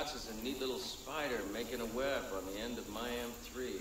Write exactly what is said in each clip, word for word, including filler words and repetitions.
glass is a neat little spider making a web on the end of my M three.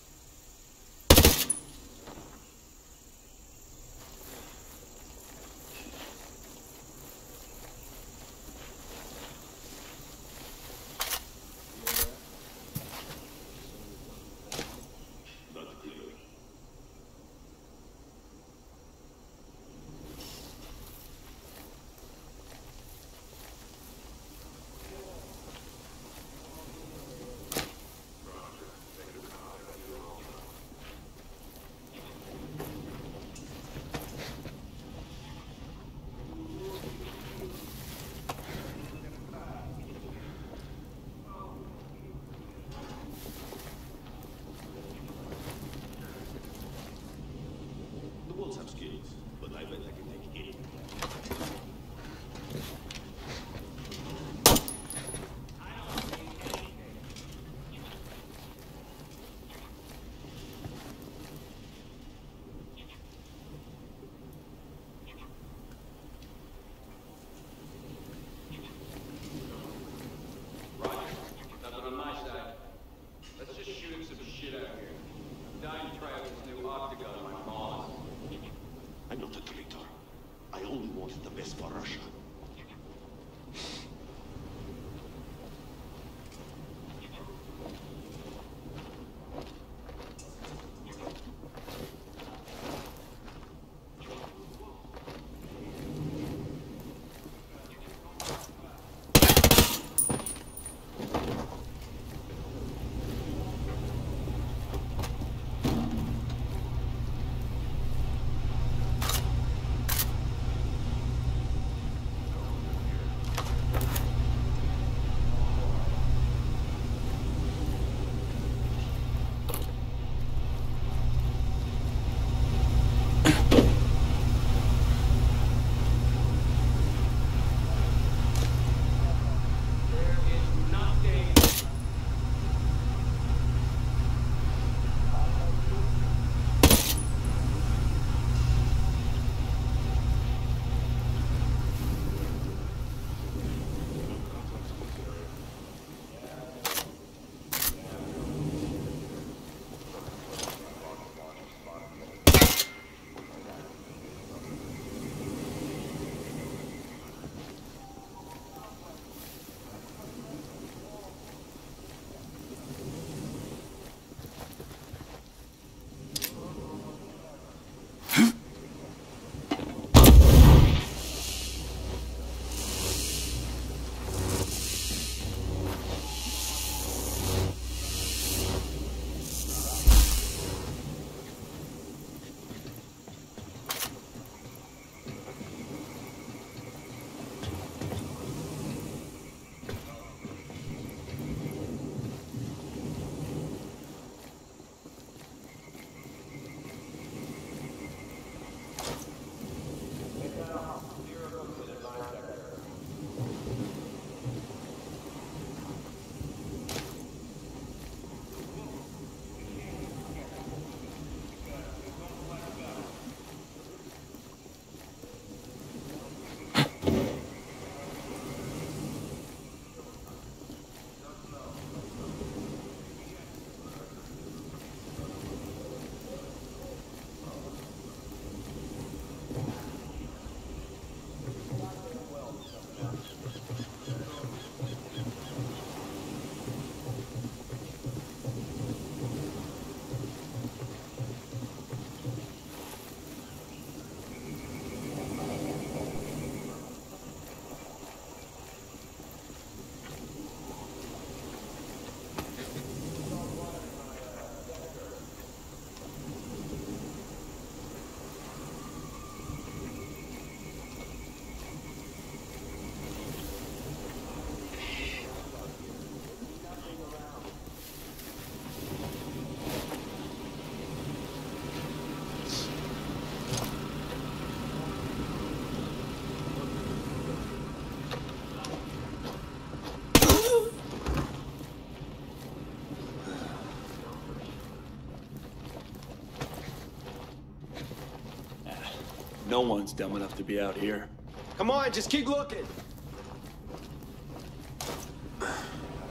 No one's dumb enough to be out here. Come on, just keep looking.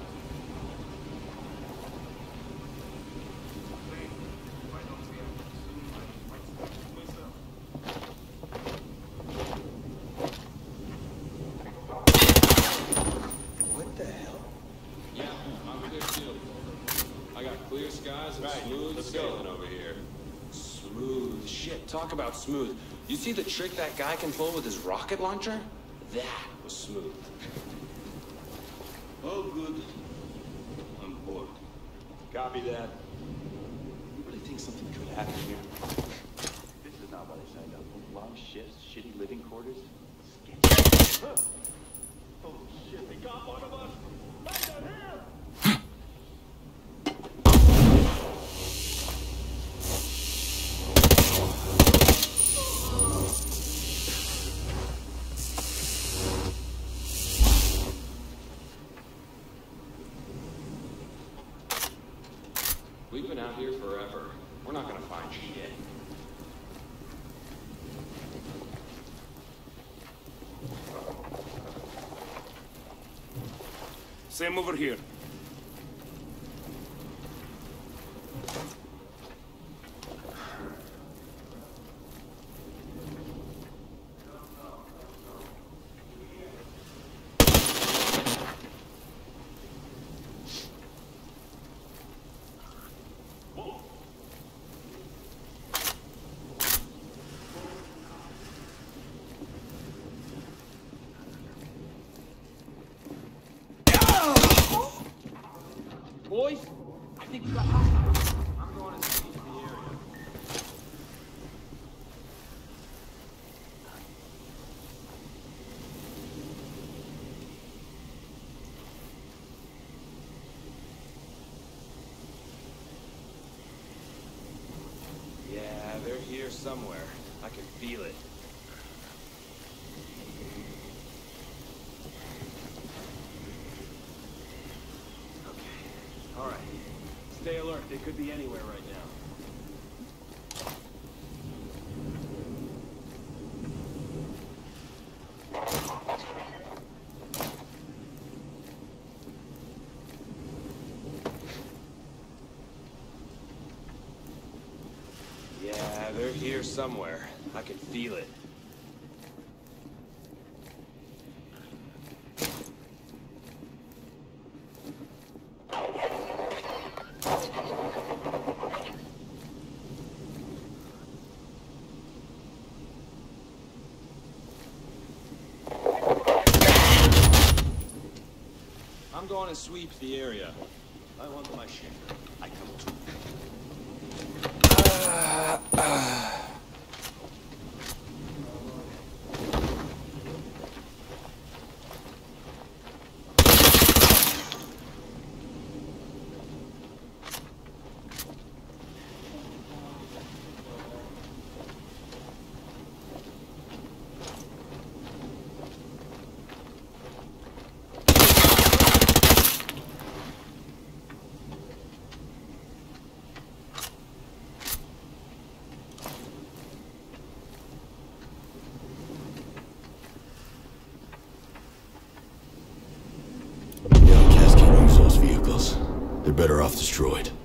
clear skies and Right, smooth let's sailing go. over here. Smooth shit. Talk about smooth. You see the trick that guy can pull with his rocket launcher? That was smooth. Oh, good. I'm bored. Copy that. You really think something could happen here? This is not what I signed up for. Long shifts, shitty living quarters. Huh. Oh shit, they got one of us! Right down here! We've been out here forever. We're not gonna find shit. Same over here. Boys, I think we got hostiles. I'm going to sweep the area. Yeah, they're here somewhere. I can feel it. All right. Stay alert. They could be anywhere right now. Yeah, they're here somewhere. I can feel it. I'm going to sweep the area. I want my share. I come too. Uh, uh. They're better off destroyed.